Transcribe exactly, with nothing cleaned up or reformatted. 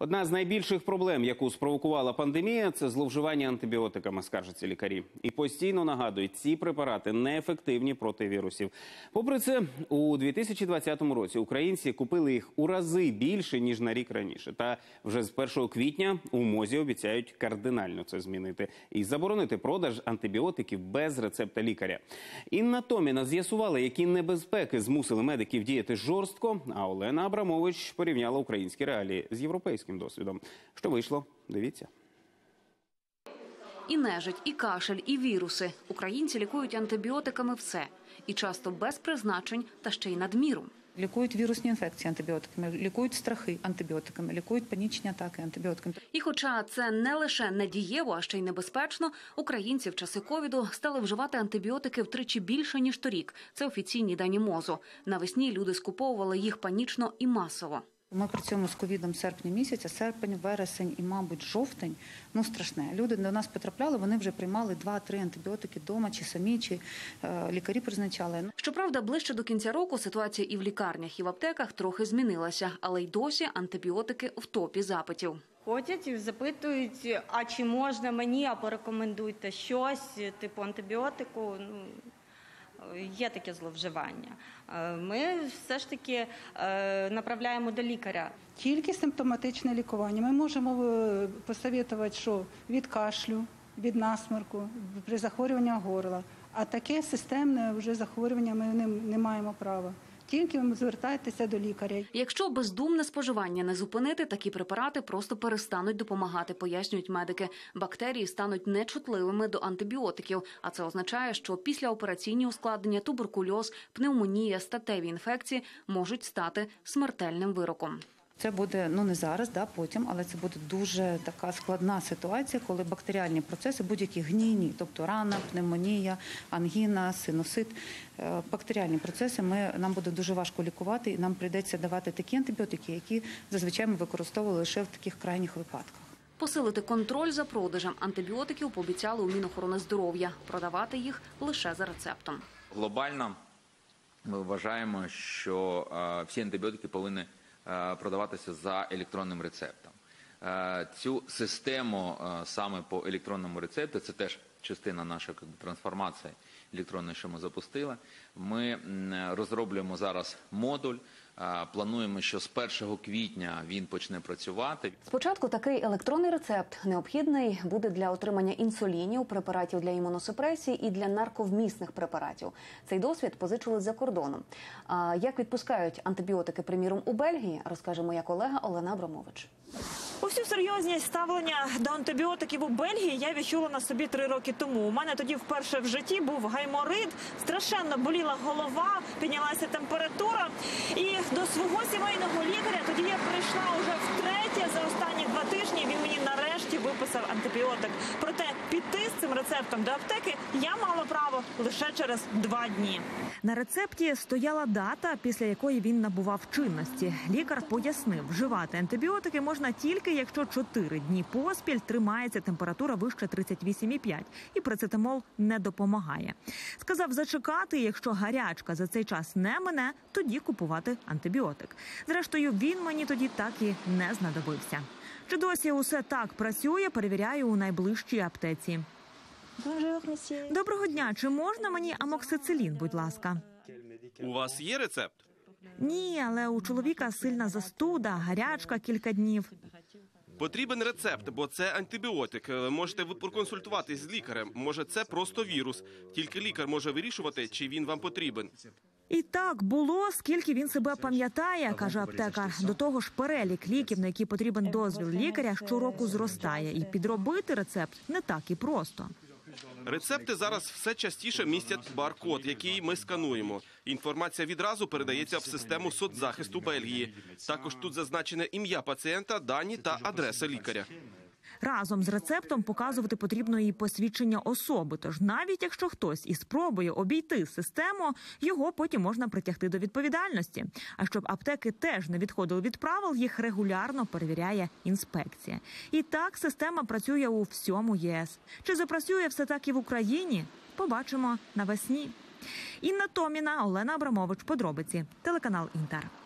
Одна з найбільших проблем, яку спровокувала пандемія, це зловживання антибіотиками, скаржаться лікарі. І постійно нагадують, ці препарати неефективні проти вірусів. Попри це, у дві тисячі двадцятому році українці купили їх у рази більше, ніж на рік раніше. Та вже з першого квітня у МОЗі обіцяють кардинально це змінити і заборонити продаж антибіотиків без рецепта лікаря. Інна Томіна з'ясувала, які небезпеки змусили медиків діяти жорстко, а Олена Абрамович порівняла українські реалії з європейським досвідом. Що вийшло? Дивіться. І нежить, і кашель, і віруси. Українці лікують антибіотиками все. І часто без призначень, та ще й надміру. Лікують вірусні інфекції антибіотиками, лікують страхи антибіотиками, лікують панічні атаки антибіотиками. І хоча це не лише недієво, а ще й небезпечно, українці в часи ковіду стали вживати антибіотики втричі більше, ніж торік. Це офіційні дані МОЗу. Навесні люди скуповували їх панічно і масово. Ми працюємо з ковідом серпня місяця, серпень, вересень і, мабуть, жовтень. Ну, страшне. Люди до нас потрапляли, вони вже приймали два-три антибіотики вдома, чи самі, чи е, лікарі призначали. Щоправда, ближче до кінця року ситуація і в лікарнях, і в аптеках трохи змінилася, але й досі антибіотики в топі запитів. Ходять і запитують, а чи можна мені, а порекомендуйте щось, типу антибіотику. Ну, є таке зловживання. Ми все ж таки направляємо до лікаря. Тільки симптоматичне лікування. Ми можемо посоветувати, що від кашлю, від насморку, при захворюванні горла. А таке системне вже захворювання ми не, не маємо права. Тільки звертайтеся до лікаря. Якщо бездумне споживання не зупинити, такі препарати просто перестануть допомагати, пояснюють медики. Бактерії стануть нечутливими до антибіотиків, а це означає, що післяопераційні ускладнення, туберкульоз, пневмонія, статеві інфекції можуть стати смертельним вироком. Це буде, ну не зараз, да, потім, але це буде дуже така складна ситуація, коли бактеріальні процеси, будь-які гнійні, тобто рана, пневмонія, ангіна, синусит, бактеріальні процеси ми, нам буде дуже важко лікувати і нам прийдеться давати такі антибіотики, які зазвичай ми використовували лише в таких крайніх випадках. Посилити контроль за продажем антибіотиків пообіцяли у Мінохорони здоров'я. Продавати їх лише за рецептом. Глобально ми вважаємо, що всі антибіотики повинні продаватися за електронним рецептом. Цю систему саме по електронному рецепту, це теж частина нашої трансформації електронної, що ми запустили. Ми розроблюємо зараз модуль, плануємо, що з першого квітня він почне працювати. Спочатку такий електронний рецепт необхідний буде для отримання інсулінів, препаратів для імуносупресії і для нарковмісних препаратів. Цей досвід позичили з-за кордону. А як відпускають антибіотики, приміром, у Бельгії, розкаже моя колега Олена Абрамович. Усю серйозність ставлення до антибіотиків у Бельгії я відчула на собі три роки тому. У мене тоді вперше в житті був гайморит, страшенно боліла голова, піднялася температура. І до свого сімейного лікаря тоді я прийшла уже втретє за останні два тижні. Він мені нарешті виписав антибіотик. Проте піти з цим рецептом до аптеки я мала право лише через два дні. На рецепті стояла дата, після якої він набував чинності. Лікар пояснив, вживати антибіотики можна тільки, якщо чотири дні поспіль тримається температура вище тридцять вісім і п'ять, і парацетамол не допомагає. Сказав зачекати, якщо гарячка за цей час не мине, тоді купувати антибіотик. Зрештою, він мені тоді так і не знадобився. Чи досі усе так працює, перевіряю у найближчій аптеці. Доброго дня, чи можна мені амоксицилін, будь ласка? У вас є рецепт? Ні, але у чоловіка сильна застуда, гарячка кілька днів. Потрібен рецепт, бо це антибіотик. Можете ви проконсультуватись з лікарем. Може, це просто вірус. Тільки лікар може вирішувати, чи він вам потрібен. І так було, скільки він себе пам'ятає, каже аптекар. До того ж, перелік ліків, на які потрібен дозвіл лікаря, щороку зростає. І підробити рецепт не так і просто. Рецепти зараз все частіше містять баркод, який ми скануємо. Інформація відразу передається в систему соцзахисту Бельгії. Також тут зазначене ім'я пацієнта, дані та адреса лікаря. Разом з рецептом показувати потрібно і посвідчення особи. Тож навіть якщо хтось і спробує обійти систему, його потім можна притягти до відповідальності. А щоб аптеки теж не відходили від правил, їх регулярно перевіряє інспекція. І так система працює у всьому ЄС. Чи запрацює все так і в Україні? Побачимо навесні. Інна Томіна, Олена Абрамович. Подробиці. Телеканал Інтер.